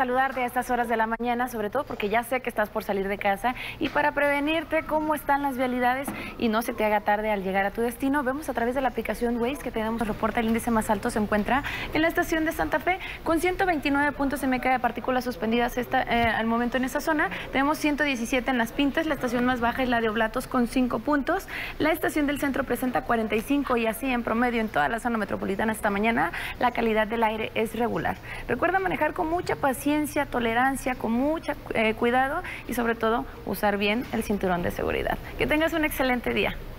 saludarte a estas horas de la mañana, sobre todo porque ya sé que estás por salir de casa y para prevenirte cómo están las vialidades y no se te haga tarde al llegar a tu destino, vemos a través de la aplicación Waze que tenemos reporta el índice más alto se encuentra en la estación de Santa Fe con 129 puntos MK de partículas suspendidas al momento en esa zona. Tenemos 117 en Las Pintas, la estación más baja es la de Oblatos con 5 puntos. La estación del centro presenta 45 y así en promedio en toda la zona metropolitana esta mañana la calidad del aire es regular. Recuerda manejar con mucha paciencia, tolerancia, con mucho cuidado y sobre todo usar bien el cinturón de seguridad. Que tengas un excelente día.